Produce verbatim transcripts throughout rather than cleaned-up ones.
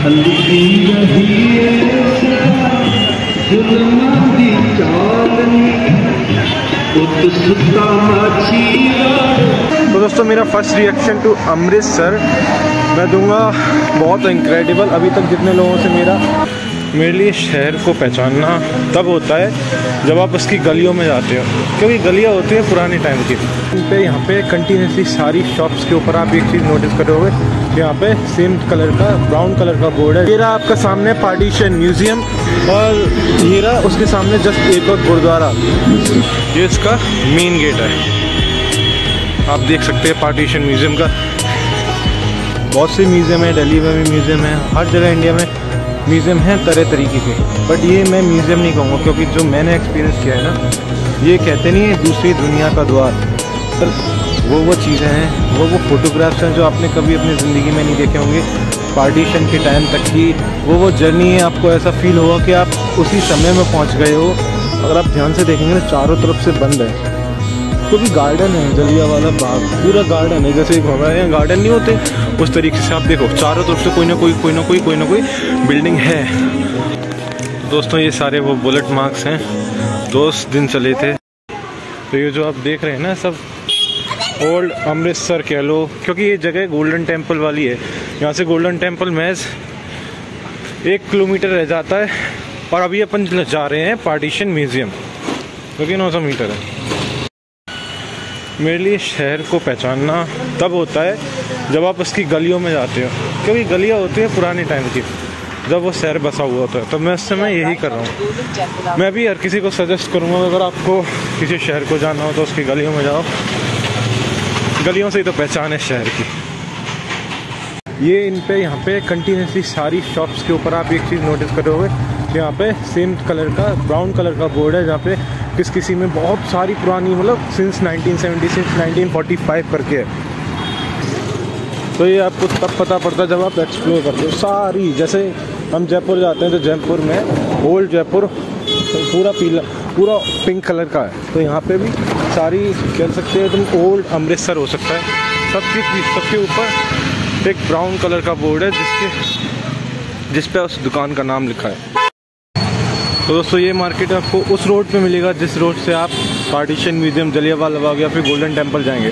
तो दोस्तों मेरा फर्स्ट रिएक्शन टू अमृतसर मैं दूंगा बहुत इनक्रेडिबल। अभी तक जितने लोगों से मेरा मेरे लिए शहर को पहचानना तब होता है जब आप उसकी गलियों में जाते हो, क्योंकि गलियाँ होती हैं पुराने टाइम की। इन पे यहाँ पे कंटिन्यूसली सारी शॉप्स के ऊपर आप एक चीज़ नोटिस करोगे, यहाँ पे सेम कलर का ब्राउन कलर का बोर्ड है। ये रहा आपका सामने पार्टीशन म्यूजियम, और ये रहा उसके सामने जस्ट एक और गुरुद्वारा। ये इसका मेन गेट है, आप देख सकते हैं पार्टीशन म्यूजियम का। बहुत से म्यूज़ियम है, दिल्ली में भी म्यूज़ियम है, हर जगह इंडिया में म्यूज़ियम है तरह तरीके के। बट ये मैं म्यूज़ियम नहीं कहूँगा, क्योंकि जो मैंने एक्सपीरियंस किया है ना, ये कहते नहीं है दूसरी दुनिया का द्वार, पर वो वो चीज़ें हैं, वो वो फोटोग्राफ्स हैं जो आपने कभी अपनी ज़िंदगी में नहीं देखे होंगे। पार्टीशन के टाइम तक की वो वो जर्नी है, आपको ऐसा फील होगा कि आप उसी समय में पहुँच गए हो। अगर आप ध्यान से देखेंगे ना, चारों तरफ से बंद है, क्योंकि गार्डन है, जलियांवाला बाग पूरा गार्डन है। जैसे हमारे यहाँ गार्डन नहीं होते, उस तरीके से आप देखो चारों तरफ से कोई ना कोई कोई ना कोई कोई ना कोई बिल्डिंग है। दोस्तों ये सारे वो बुलेट मार्क्स हैं, दोस्त दिन चले थे। तो ये जो आप देख रहे हैं ना, सब ओल्ड अमृतसर कह लो, क्योंकि ये जगह गोल्डन टेम्पल वाली है। यहाँ से गोल्डन टेम्पल महज एक किलोमीटर रह जाता है, और अभी अपन जा रहे हैं पार्टीशन म्यूज़ियम, जो कि नौ सौ मीटर है। मेरे लिए शहर को पहचानना तब होता है जब आप उसकी गलियों में जाते हो, क्योंकि गलियाँ होती हैं पुराने टाइम की, जब वो शहर बसा हुआ होता है। तो मैं उस समय यही कर रहा हूँ। मैं भी हर किसी को सजेस्ट करूँगा, अगर आपको किसी शहर को जाना हो तो उसकी गलियों में जाओ, गलियों से ही तो पहचान है शहर की। ये इन पे यहाँ पे कंटिन्यूसली सारी शॉप्स के ऊपर आप एक चीज़ नोटिस करोगे, यहाँ पे सेम कलर का ब्राउन कलर का बोर्ड है, जहाँ पे किस किसी में बहुत सारी पुरानी, मतलब since nineteen seventy six nineteen forty five करके है। तो ये आपको तब पता पड़ता है जब आप एक्सप्लोर करते हो सारी। जैसे हम जयपुर जाते हैं तो जयपुर में ओल्ड जयपुर पूरा पीला पूरा पिंक कलर का है, तो यहाँ पे भी सारी कह सकते हैं तुम ओल्ड अमृतसर हो सकता है। सबके सबके ऊपर एक ब्राउन कलर का बोर्ड है जिसके जिस पे उस दुकान का नाम लिखा है। तो दोस्तों ये मार्केट आपको उस रोड पे मिलेगा जिस रोड से आप पार्टीशन म्यूज़ियम, जलियांवाला बाग या फिर गोल्डन टेम्पल जाएंगे।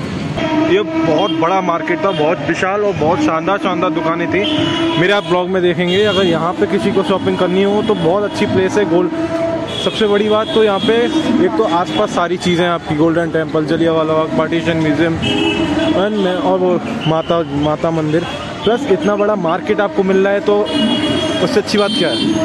ये बहुत बड़ा मार्केट था, बहुत विशाल और बहुत शानदार शानदार दुकानें थी। मेरे आप ब्लॉग में देखेंगे। अगर यहाँ पे किसी को शॉपिंग करनी हो तो बहुत अच्छी प्लेस है। गोल्ड सबसे बड़ी बात तो यहाँ पे एक तो आसपास सारी चीज़ें आपकी, Golden Temple, Jallianwala Bagh, Partition Museum और वो माता माता मंदिर, प्लस इतना बड़ा मार्केट आपको मिल रहा है, तो उससे अच्छी बात क्या है।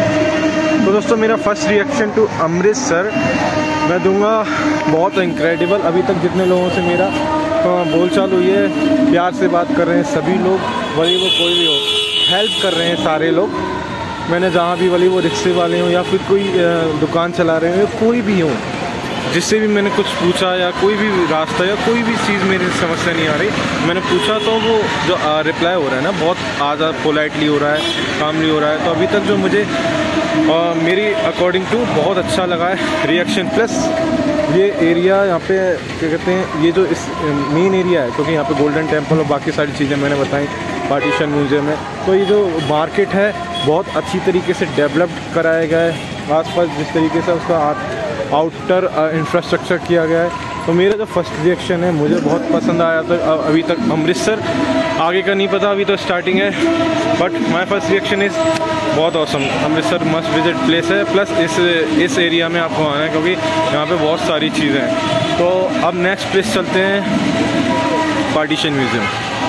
तो दोस्तों मेरा फर्स्ट रिएक्शन टू अमृतसर मैं दूंगा बहुत इनक्रेडिबल। अभी तक जितने लोगों से मेरा बोलचाल हुई है, प्यार से बात कर रहे हैं सभी लोग, भले वो कोई भी हो, हेल्प कर रहे हैं सारे लोग। मैंने जहाँ भी, भले वो रिक्शे वाले हों या फिर कोई दुकान चला रहे हो, कोई भी हो, जिससे भी मैंने कुछ पूछा या कोई भी रास्ता या कोई भी चीज़ मेरी समस्या नहीं आ रही, मैंने पूछा तो वो जो रिप्लाई हो रहा है ना, बहुत आज़ाद पोलाइटली हो रहा है, कामली हो रहा है। तो अभी तक जो मुझे आ, मेरी अकॉर्डिंग टू बहुत अच्छा लगा है रिएक्शन। प्लस ये एरिया यहाँ पे क्या कहते हैं, ये जो इस मेन एरिया है, क्योंकि यहाँ पे गोल्डन टेम्पल और बाकी सारी चीज़ें मैंने बताई, पार्टीशन म्यूज़ियम है, तो ये जो मार्केट है बहुत अच्छी तरीके से डेवलप्ड कराया गया है। आसपास जिस तरीके से उसका आउटर इंफ्रास्ट्रक्चर किया गया है, तो मेरा जो फर्स्ट रिएक्शन है मुझे बहुत पसंद आया। तो अभी तक अमृतसर, आगे का नहीं पता, अभी तो स्टार्टिंग है, but my first reaction is बहुत awesome. Amritsar must visit place है। प्लस इस इस एरिया में आपको आना है, क्योंकि यहाँ पे बहुत सारी चीज़ें हैं। तो अब नेक्स्ट प्लेस चलते हैं, पार्टीशन म्यूज़ियम।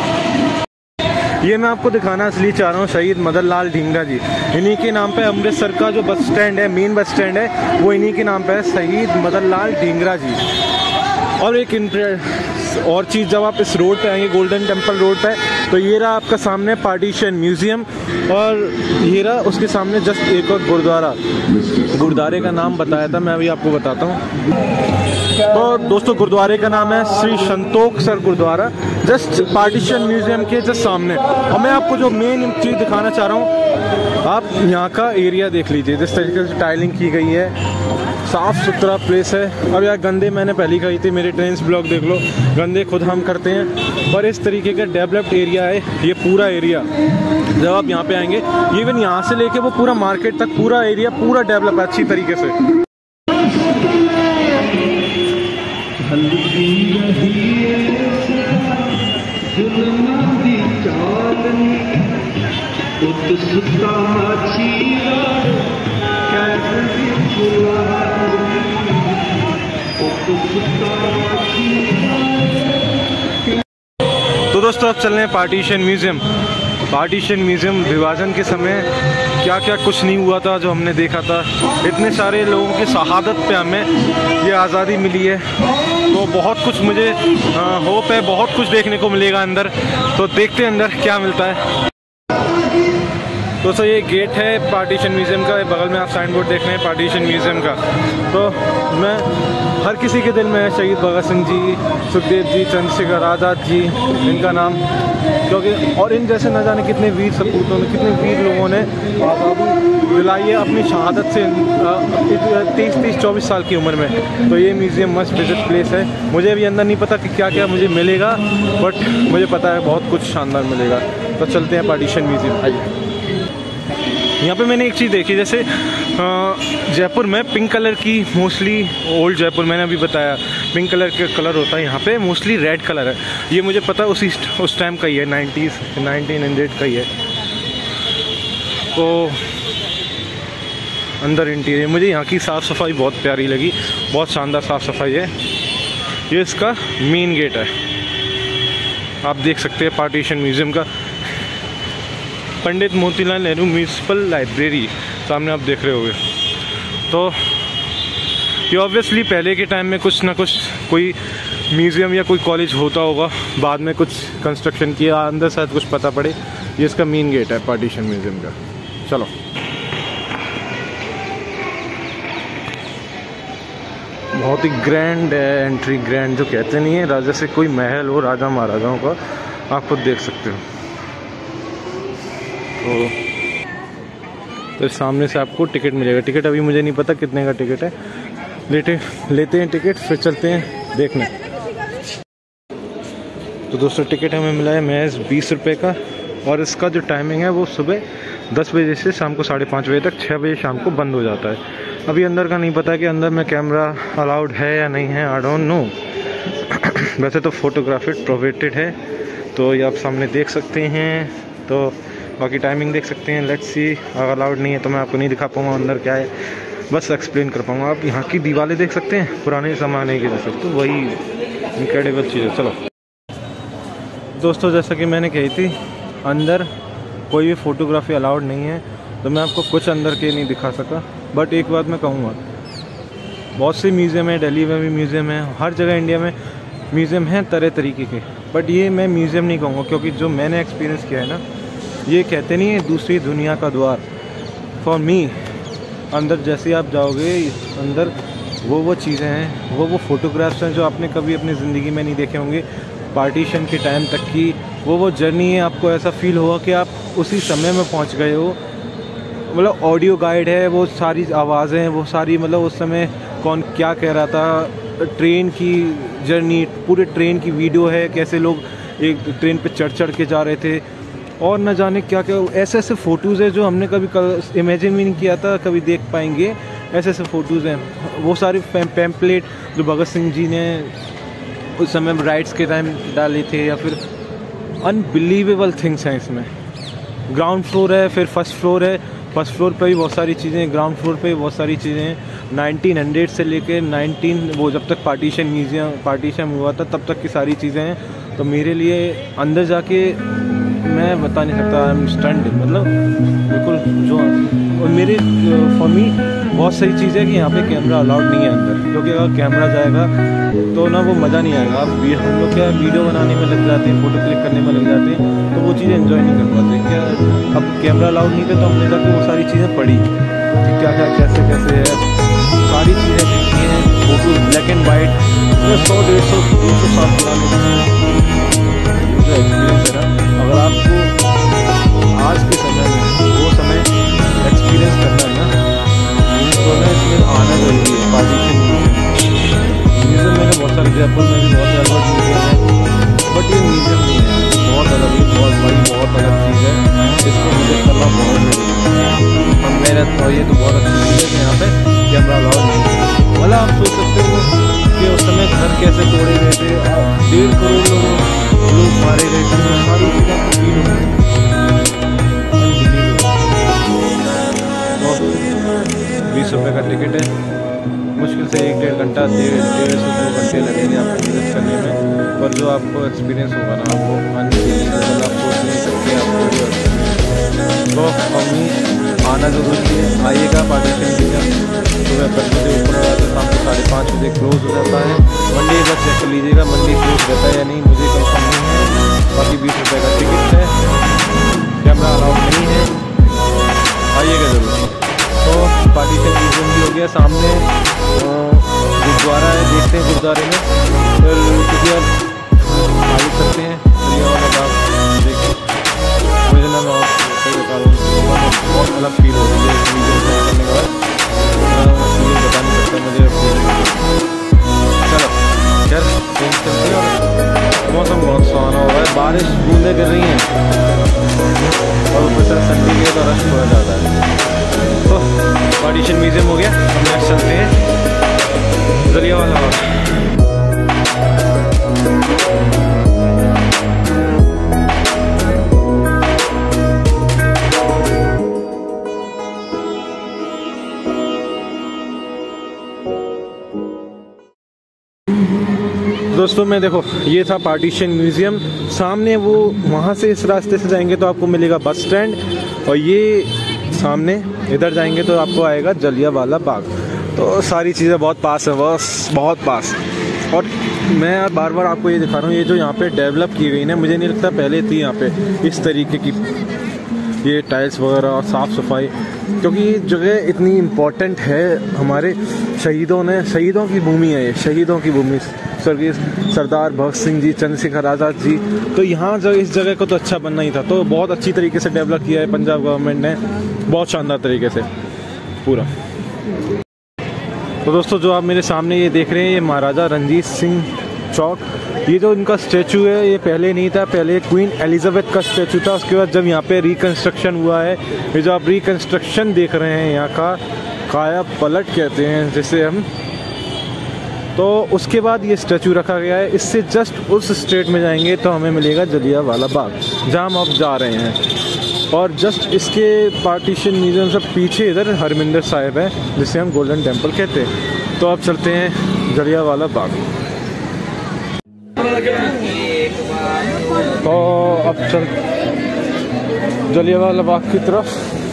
ये मैं आपको दिखाना इसलिए चाह रहा हूँ, शहीद मदन लाल ढींगरा जी, इन्हीं के नाम पे अमृतसर का जो बस स्टैंड है, मेन बस स्टैंड है, वो इन्हीं के नाम पे है, शहीद मदन लाल ढींगरा जी। और एक और चीज़, जब आप इस रोड पे आएंगे, गोल्डन टेम्पल रोड पे, तो ये रहा आपका सामने पार्टीशन म्यूज़ियम, और ये रहा उसके सामने जस्ट एक और गुरुद्वारा। गुरुद्वारे का नाम बताया था, मैं अभी आपको बताता हूँ। तो दोस्तों गुरुद्वारे का नाम है Shri Santokh Sar Gurudwara, just Partition Museum के जस्ट सामने। और मैं आपको जो मेन चीज़ दिखाना चाह रहा हूँ, आप यहाँ का एरिया देख लीजिए, जिस तरीके से टाइलिंग की गई है, साफ़ सुथरा प्लेस है। अब यार गंदे मैंने पहले कही थी, मेरे ट्रेन्स ब्लॉग देख लो, गंदे खुद हम करते हैं, पर इस तरीके का डेवलप्ड एरिया है ये पूरा एरिया। जब आप यहाँ पे आएंगे, इवन यहाँ से लेके वो पूरा मार्केट तक पूरा एरिया पूरा डेवलप है अच्छी तरीके से। तो दोस्तों अब चल रहे हैं पार्टीशन म्यूज़ियम। पार्टीशन म्यूज़ियम विभाजन के समय क्या क्या कुछ नहीं हुआ था जो हमने देखा था, इतने सारे लोगों की शहादत पे हमें ये आज़ादी मिली है। तो बहुत कुछ मुझे होप है, बहुत कुछ देखने को मिलेगा अंदर। तो देखते हैं अंदर क्या मिलता है। दोस्तों ये गेट है पार्टीशन म्यूज़ियम का, बगल में आप साइन बोर्ड देख रहे हैं पार्टीशन म्यूज़ियम का। तो मैं हर किसी के दिल में है शहीद भगत सिंह जी, सुखदेव जी, चंद्रशेखर आज़ाद जी, इनका नाम, क्योंकि और इन जैसे न जाने कितने वीर सपूतों ने, कितने वीर लोगों ने आज़ादी दिलाई है अपनी शहादत से तीस तीस चौबीस साल की उम्र में। तो ये म्यूज़ियम मस्ट विजिट प्लेस है। मुझे अभी अंदर नहीं पता कि क्या क्या मुझे मिलेगा, बट मुझे पता है बहुत कुछ शानदार मिलेगा। तो चलते हैं पार्टीशन म्यूज़ियम। आइए। यहाँ पे मैंने एक चीज़ देखी, जैसे जयपुर में पिंक कलर की मोस्टली, ओल्ड जयपुर मैंने अभी बताया पिंक कलर का कलर होता है, यहाँ पे मोस्टली रेड कलर है। ये मुझे पता उसी उस टाइम का ही है, नाइन्टीज़ नाइनटीन हंड्रेड का ही है। तो अंदर इंटीरियर मुझे यहाँ की साफ़ सफाई बहुत प्यारी लगी, बहुत शानदार साफ़ सफाई है। ये इसका मेन गेट है, आप देख सकते हैं पार्टीशन म्यूज़ियम का। पंडित मोतीलाल नेहरू म्यूनिसिपल लाइब्रेरी सामने आप देख रहे होंगे। तो ये ऑब्वियसली पहले के टाइम में कुछ ना कुछ कोई म्यूज़ियम या कोई कॉलेज होता होगा, बाद में कुछ कंस्ट्रक्शन किया, अंदर शायद कुछ पता पड़े। ये इसका मेन गेट है पार्टीशन म्यूज़ियम का। चलो बहुत ही ग्रैंड है एंट्री, ग्रैंड जो कहते नहीं है, राजा से कोई महल हो राजा महाराजाओं का, आप खुद देख सकते हो। तो, तो सामने से आपको टिकट मिलेगा। टिकट अभी मुझे नहीं पता कितने का टिकट है, लेते लेते हैं टिकट, फिर चलते हैं देखने। तो दोस्तों टिकट हमें मिला है महज बीस रुपये का, और इसका जो टाइमिंग है वो सुबह दस बजे से शाम को साढ़े पाँच बजे तक, छः बजे शाम को बंद हो जाता है। अभी अंदर का नहीं पता कि अंदर में कैमरा अलाउड है या नहीं है, आई डोंट नो। वैसे तो फोटोग्राफी प्रोहिबिटेड है, तो ये आप सामने देख सकते हैं। तो बाकी टाइमिंग देख सकते हैं। लेट्स सी, अगर अलाउड नहीं है तो मैं आपको नहीं दिखा पाऊँगा अंदर क्या है, बस एक्सप्लेन कर पाऊँगा। आप यहाँ की दीवारें देख सकते हैं पुराने ज़माने की जैसे, तो वही इनक्रेडिबल चीज़ है। चलो दोस्तों, जैसा कि मैंने कही थी अंदर कोई भी फ़ोटोग्राफी अलाउड नहीं है, तो मैं आपको कुछ अंदर के नहीं दिखा सका। बट एक बात मैं कहूँगा, बहुत से म्यूज़ियम है, दिल्ली में भी म्यूज़ियम है, हर जगह इंडिया में म्यूज़ियम हैं तरह तरीके के, बट ये मैं म्यूज़ियम नहीं कहूँगा, क्योंकि जो मैंने एक्सपीरियंस किया है ना, ये कहते नहीं है दूसरी दुनिया का द्वार। फॉर मी, अंदर जैसे आप जाओगे अंदर वो वो चीज़ें हैं, वो वो फोटोग्राफ्स हैं जो आपने कभी अपनी ज़िंदगी में नहीं देखे होंगे। पार्टीशन के टाइम तक की वो वो जर्नी है, आपको ऐसा फील होगा कि आप उसी समय में पहुंच गए हो। मतलब ऑडियो गाइड है, वो सारी आवाज़ें, वो सारी मतलब उस समय कौन क्या कह रहा था, ट्रेन की जर्नी, पूरे ट्रेन की वीडियो है, कैसे लोग एक ट्रेन पे चढ़ चढ़ के जा रहे थे, और न जाने क्या क्या ऐसे ऐसे फ़ोटोज़ है जो हमने कभी इमेजिन भी नहीं किया था कभी देख पाएंगे। ऐसे ऐसे फ़ोटोज़ हैं, वो सारे पैम्पलेट जो भगत सिंह जी ने उस समय राइट्स के टाइम डाले थे, या फिर अनबिलीवेबल थिंग्स हैं इसमें। ग्राउंड फ्लोर है, फिर फर्स्ट फ्लोर है, फर्स्ट फ्लोर पे भी बहुत सारी चीज़ें, ग्राउंड फ्लोर पे भी बहुत सारी चीज़ें हैं। नाइनटीन हंड्रेड से लेके नाइनटीन वो जब तक पार्टीशन म्यूज़ियम पार्टीशन हुआ था तब तक की सारी चीज़ें हैं। तो मेरे लिए अंदर जाके मैं बता नहीं सकता, आई एम स्टन्ड, मतलब बिल्कुल जो। और मेरे फॉर मी बहुत सही चीज़ है कि यहाँ पे कैमरा अलाउड नहीं है अंदर, क्योंकि अगर कैमरा जाएगा तो ना वो मज़ा नहीं आएगा। आप हम लोग क्या वीडियो बनाने में लग जाते हैं, फ़ोटो क्लिक करने में लग जाते हैं, तो वो चीज़ें एंजॉय नहीं कर पाते। क्या अब कैमरा अलाउड नहीं थे तो हमने जाके वो सारी चीज़ें पढ़ी कि क्या क्या कैसे कैसे है, सारी चीज़ें देखी हैं। फोटो ब्लैक एंड वाइट, सौ डेढ़ सौ तीन सौ साल पुराने जो एक्सपीरियंस है ना, अगर आपको आज के समय में वो समय एक्सपीरियंस करना है ना, तो ना इसमें आना जरूरी है। जयपुर में भी बहुत से अल्बर्ट म्यूजियम है, बट ये म्यूजियम नहीं है, बहुत अलग ही बहुत बड़ी बहुत अलग चीज़ है। इसको विजिट करना बहुत मेहनत और ये तो बहुत अच्छी चीज़ है। यहाँ पे कैमरा अलाउड नहीं है। मतलब आप सोच सकते हो कि उस समय घर कैसे तोड़े गए थे, डेढ़ करोड़ लोग लोग मारे गए थे, तो सारी चीज़ें आपको फील होंगी। बीस रुपये का टिकट है, मुश्किल से एक डेढ़ घंटा डेढ़ डेढ़ से दो घंटे लगेंगे आपको विजिट करने में, पर जो आपको एक्सपीरियंस होगा ना आपको अनबिलीवेबल, आप सोच नहीं सकते आपको। तो मम्मी आना ज़रूरी है, आइएगा पार्टीशन म्यूजियम। सुबह दस बजे ओपन हो जाता है, शाम को साढ़े पाँच बजे क्लोज हो जाता है। मंडे एक बार चेक कर लीजिएगा मंडे क्लोज रहता है या नहीं, मुझे कंफर्म नहीं है। बाकी बीस रुपये का टिकट है, कैमरा अलाउड नहीं है, आइएगा ज़रूर। तो पार्टीशन म्यूजियम भी हो गया, सामने गुरुद्वारा है, देखते हैं गुरुद्वारे में, फिर किसी और आगे चलते हैं। देखें मुझे ना मैं सही बता रहा हूँ, बहुत अलग फील हो रही है म्यूजियम से करने के बाद, फीलिंग बता नहीं सकता मुझे। चलो खैर चलते हैं। मौसम बहुत सुहाना हो रहा है, बारिश बूंदें गिर रही हैं और ऊपर से संडे के तो रश थोड़ा ज़्यादा है। तो पार्टीशन म्यूजियम हो गया, हम नेक्स्ट चलते हैं जलियांवाला बाग। दोस्तों मैं देखो ये था पार्टीशन म्यूज़ियम, सामने वो वहाँ से इस रास्ते से जाएंगे तो आपको मिलेगा बस स्टैंड, और ये सामने इधर जाएंगे तो आपको आएगा जलियांवाला बाग। तो सारी चीज़ें बहुत पास है, बस बहुत पास। और मैं बार बार आपको ये दिखा रहा हूँ, ये जो यहाँ पे डेवलप की गई ना, मुझे नहीं लगता पहले थी यहाँ पे इस तरीके की ये टाइल्स वगैरह और साफ़ सफाई, क्योंकि ये जगह इतनी इम्पोर्टेंट है। हमारे शहीदों ने, शहीदों की भूमि है ये, शहीदों की भूमि, स्वर्गीय सरदार भगत सिंह जी, चंद्रशेखर आज़ाद जी। तो यहाँ जो इस जगह को तो अच्छा बनना ही था, तो बहुत अच्छी तरीके से डेवलप किया है पंजाब गवर्नमेंट ने, बहुत शानदार तरीके से पूरा। तो दोस्तों जो आप मेरे सामने ये देख रहे हैं, ये महाराजा रणजीत सिंह चौक, ये जो इनका स्टैचू है ये पहले नहीं था, पहले क्वीन एलिजाबेथ का स्टैचू था। उसके बाद जब यहाँ पे रिकन्स्ट्रक्शन हुआ है, ये जो आप रिकन्स्ट्रक्शन देख रहे हैं यहाँ का काया पलट कहते हैं जिसे हम, तो उसके बाद ये स्टैचू रखा गया है। इससे जस्ट उस स्टेट में जाएंगे तो हमें मिलेगा जलियांवाला बाग, जहाँ हम अब जा रहे हैं। और जस्ट इसके पार्टीशन म्यूजियम से पीछे इधर हरमिंदर साहिब है, जिसे हम गोल्डन टेम्पल कहते हैं। तो अब चलते हैं जलियांवाला बाग। तो अब चल जलियांवाला बाग की तरफ।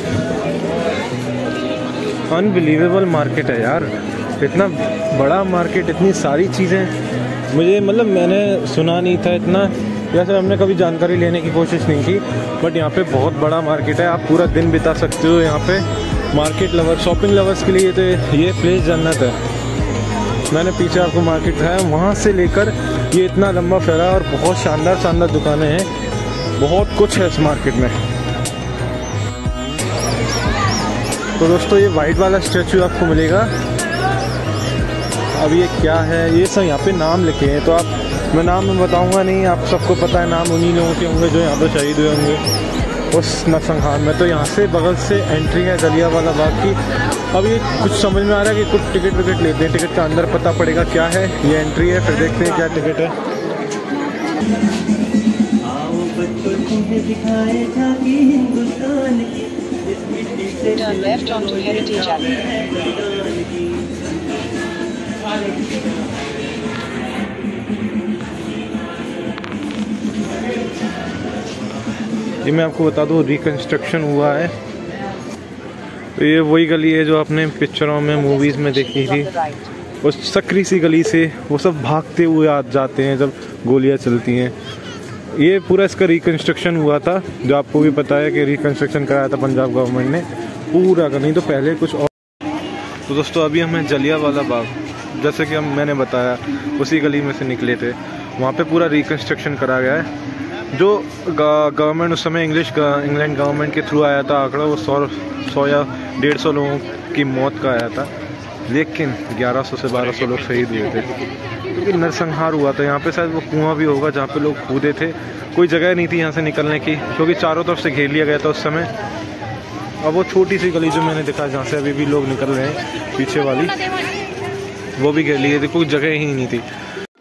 अनबिलीवेबल मार्केट है यार, इतना बड़ा मार्केट, इतनी सारी चीज़ें, मुझे मतलब मैंने सुना नहीं था इतना, जैसे हमने कभी जानकारी लेने की कोशिश नहीं की। बट यहाँ पे बहुत बड़ा मार्केट है, आप पूरा दिन बिता सकते हो यहाँ पे। मार्केट लवर, शॉपिंग लवर्स के लिए तो ये प्लेस जन्नत है। मैंने पीछे आपको मार्केट है, वहाँ से लेकर ये इतना लंबा फैला और बहुत शानदार शानदार दुकानें हैं, बहुत कुछ है इस मार्केट में। तो दोस्तों ये वाइट वाला स्टैचू आपको मिलेगा। अब ये क्या है, ये सब यहाँ पे नाम लिखे हैं, तो आप, मैं नाम में बताऊंगा नहीं, आप सबको पता है नाम उन्हीं लोगों के होंगे जो यहाँ पे शहीद हुए होंगे उस नरसंहार में। तो यहाँ से बगल से एंट्री है जलियांवाला बाग की। अब ये कुछ समझ में आ रहा है कि कुछ टिकट विकट लेते हैं, टिकट का अंदर पता पड़ेगा क्या है। ये एंट्री है, फिर देखते हैं क्या टिकट है। Turn left onto Heritage Avenue. ये मैं आपको बता दूँ रिकन्स्ट्रक्शन हुआ है, तो ये वही गली है जो आपने पिक्चरों में मूवीज़ में देखी थी, उस सकरी सी गली से वो सब भागते हुए आ जाते हैं जब गोलियां चलती हैं। ये पूरा इसका रिकन्स्ट्रक्शन हुआ था, जो आपको भी पता है कि रिकन्स्ट्रक्शन कराया था पंजाब गवर्नमेंट ने पूरा का, नहीं तो पहले कुछ और। तो दोस्तों अभी हमें जलियांवाला बाग, जैसे कि हम मैंने बताया उसी गली में से निकले थे, वहाँ पे पूरा रिकन्स्ट्रक्शन करा गया है। जो गवर्नमेंट उस समय इंग्लिश इंग्लैंड गवर्नमेंट के थ्रू आया था आंकड़ा, वो सौ सौ या डेढ़ सौ लोगों की मौत का आया था, लेकिन ग्यारह सौ से बारह सौ लोग शहीद हुए थे। क्योंकि नरसंहार हुआ था यहाँ पे, शायद वो कुआं भी होगा जहाँ पे लोग कूदे थे। कोई जगह नहीं थी यहाँ से निकलने की, क्योंकि चारों तरफ से घेर लिया गया था उस समय। अब वो छोटी सी गली जो मैंने देखा जहाँ से अभी भी लोग निकल रहे हैं, पीछे वाली, वो भी घेर ली थी, कोई जगह ही नहीं थी।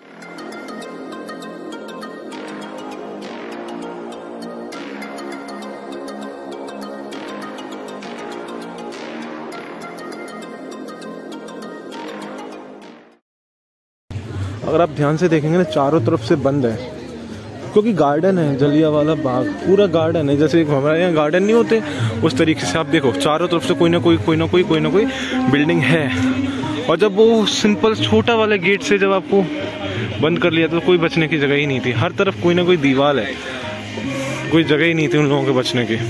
अगर आप ध्यान से देखेंगे ना, चारों तरफ से बंद है, क्योंकि गार्डन है, जलियांवाला बाग पूरा गार्डन है। जैसे हमारे यहाँ गार्डन नहीं होते, उस तरीके से आप देखो चारों तरफ से कोई ना कोई कोई ना कोई कोई ना कोई बिल्डिंग है। और जब वो सिंपल छोटा वाला गेट से जब आपको बंद कर लिया तो कोई बचने की जगह ही नहीं थी। हर तरफ कोई ना कोई दीवार है, कोई जगह ही नहीं थी उन लोगों के बचने की।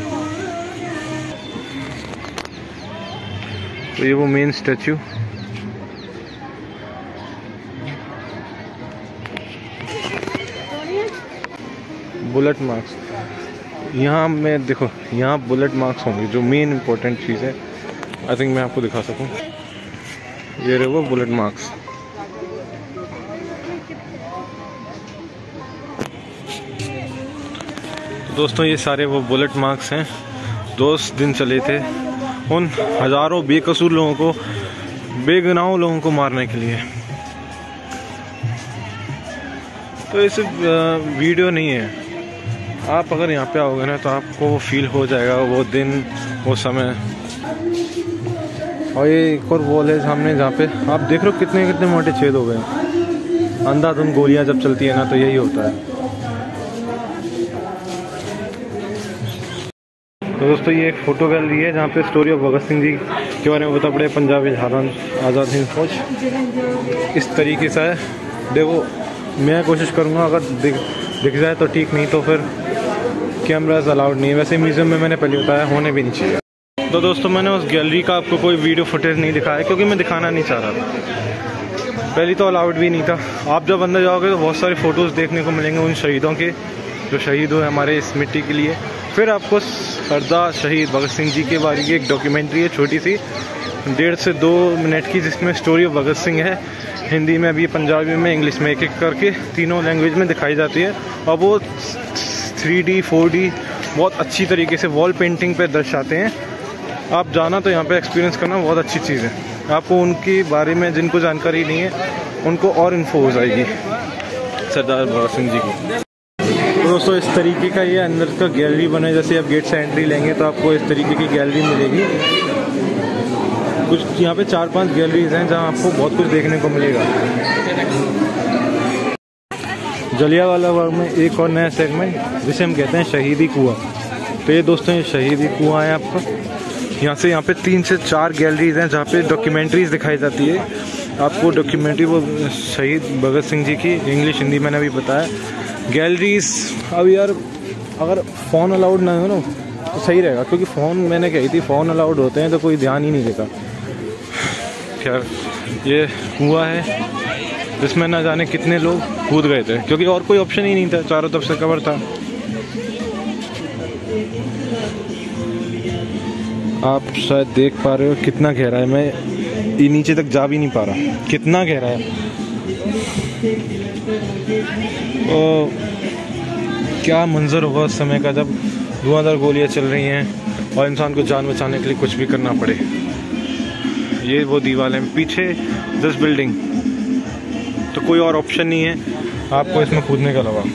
तो ये वो मेन स्टैचू, बुलेट मार्क्स, यहाँ में देखो, यहाँ बुलेट मार्क्स होंगे जो मेन इंपॉर्टेंट चीज़ है। आई थिंक मैं आपको दिखा सकूँ, ये रहे वो बुलेट मार्क्स। तो दोस्तों ये सारे वो बुलेट मार्क्स हैं, दस दिन चले थे उन हज़ारों बेकसूर लोगों को, बेगुनाह लोगों को मारने के लिए। तो ये सिर्फ वीडियो नहीं है, आप अगर यहाँ पे आओगे ना तो आपको वो फील हो जाएगा, वो दिन, वो समय। और ये एक और वॉल है सामने जहाँ पे आप देख रहे हो कितने कितने मोटे छेद हो गए। अंधाधुंध गोलियाँ जब चलती है ना तो यही होता है। तो दोस्तों ये एक फ़ोटो गैलरी है जहाँ पे स्टोरी ऑफ भगत सिंह जी के बारे में बता पड़े, पंजाबी आज़ाद हिंद फौज। इस तरीके से है, देखो मैं कोशिश करूँगा अगर दिख दिख जाए तो ठीक, नहीं तो फिर कैमराज अलाउड नहीं है। वैसे म्यूज़ियम में मैंने पहले बताया होने भी नहीं चाहिए। तो दोस्तों मैंने उस गैलरी का आपको कोई वीडियो फुटेज नहीं दिखाया, क्योंकि मैं दिखाना नहीं चाह रहा था। पहले तो अलाउड भी नहीं था। आप जब अंदर जाओगे तो बहुत सारे फ़ोटोज़ देखने को मिलेंगे उन शहीदों के जो शहीद हुए हमारे इस मिट्टी के लिए। फिर आपको सरदार शहीद भगत सिंह जी के बारे की एक डॉक्यूमेंट्री है छोटी सी, डेढ़ से दो मिनट की, जिसमें स्टोरी ऑफ भगत सिंह है। हिंदी में भी, पंजाबी में, इंग्लिश में, एक एक करके तीनों लैंग्वेज में दिखाई जाती है। और वो थ्री डी फोर डी बहुत अच्छी तरीके से वॉल पेंटिंग पे दर्शाते हैं। आप जाना तो यहाँ पे एक्सपीरियंस करना बहुत अच्छी चीज़ है। आपको उनके बारे में जिनको जानकारी नहीं है उनको और इन्फो हो जाएगी सरदार भगत सिंह जी की। तो दोस्तों इस तरीके का ये अंदर का गैलरी बना है। जैसे आप गेट से एंट्री लेंगे तो आपको इस तरीके की गैलरी मिलेगी। कुछ यहाँ पे चार पांच गैलरीज हैं जहाँ आपको बहुत कुछ देखने को मिलेगा। जलियांवाला बाग में एक और नया सेगमेंट जिसे हम कहते हैं शहीदी कुआं। तो ये दोस्तों ये शहीदी कुआं है आपका। यहाँ से यहाँ पे तीन से चार गैलरीज हैं जहाँ पे डॉक्यूमेंट्रीज दिखाई जाती है। आपको डॉक्यूमेंट्री वो शहीद भगत सिंह जी की, इंग्लिश हिंदी मैंने अभी बताया। गैलरीज अब यार अगर फ़ोन अलाउड ना हो ना तो सही रहेगा, क्योंकि फ़ोन मैंने कही थी फ़ोन अलाउड होते हैं तो कोई ध्यान ही नहीं देता। खैर ये कुआं है जिसमें ना जाने कितने लोग कूद गए थे, क्योंकि और कोई ऑप्शन ही नहीं था, चारों तरफ से कवर था। आप शायद देख पा रहे हो कितना गहरा है, मैं ये नीचे तक जा भी नहीं पा रहा, कितना गहरा है। तो क्या मंजर होगा उस समय का जब धुआंधार गोलियां चल रही हैं और इंसान को जान बचाने के लिए कुछ भी करना पड़े। ये वो दीवार है पीछे, दिस बिल्डिंग, तो कोई और ऑप्शन नहीं है आपको इसमें कूदने के अलावा।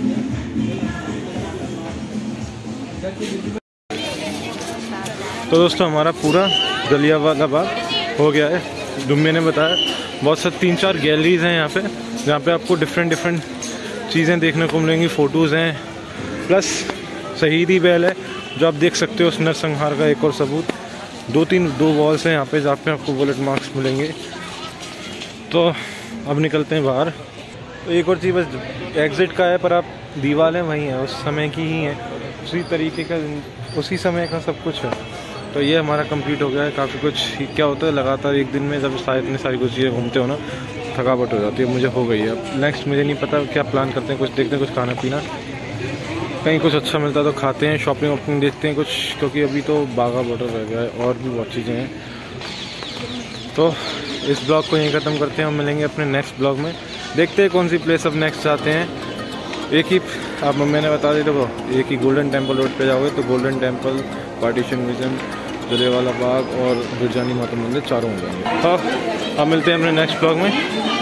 तो दोस्तों हमारा पूरा जलियांवाला बाग हो गया है। दुम्बे ने बताया बहुत सारे तीन चार गैलरीज हैं यहाँ पे, जहाँ पे आपको डिफरेंट डिफरेंट चीज़ें देखने को मिलेंगी। फ़ोटोज़ हैं, प्लस शहीदी बैल है जो आप देख सकते हो उस नरसंहार का एक और सबूत। दो तीन दो वॉल्स हैं यहाँ पे जहाँ पे आपको बुलेट मार्क्स मिलेंगे। तो अब निकलते हैं बाहर। तो एक और चीज़ बस एग्ज़िट का है, पर आप दीवारें वहीं हैं, उस समय की ही हैं, उसी तरीके का, उसी समय का सब कुछ है। तो ये हमारा कंप्लीट हो गया है। काफ़ी कुछ क्या होता है लगातार एक दिन में जब सारी इतनी सारी कुछ चीज़ें घूमते हो ना, थकावट हो जाती है। मुझे हो गई है। अब नेक्स्ट मुझे नहीं पता क्या प्लान करते हैं, कुछ देखते हैं, कुछ खाना पीना, कहीं कुछ अच्छा मिलता है तो खाते हैं, शॉपिंग वॉपिंग देखते हैं कुछ, क्योंकि अभी तो बागा बॉर्डर रह गया है और भी बहुत चीज़ें हैं। तो इस ब्लॉग को यहीं ख़त्म करते हैं, हम मिलेंगे अपने नेक्स्ट ब्लॉग में। देखते हैं कौन सी प्लेस अब नेक्स्ट जाते हैं। एक ही आप मैंने बता दी देखो, एक ही गोल्डन टेम्पल रोड पे जाओगे तो golden temple, partition museum, Jallianwala Bagh और बिरजानी माता मंदिर चारों हो जाएंगे। हाँ, अब मिलते हैं अपने नेक्स्ट ब्लॉग में।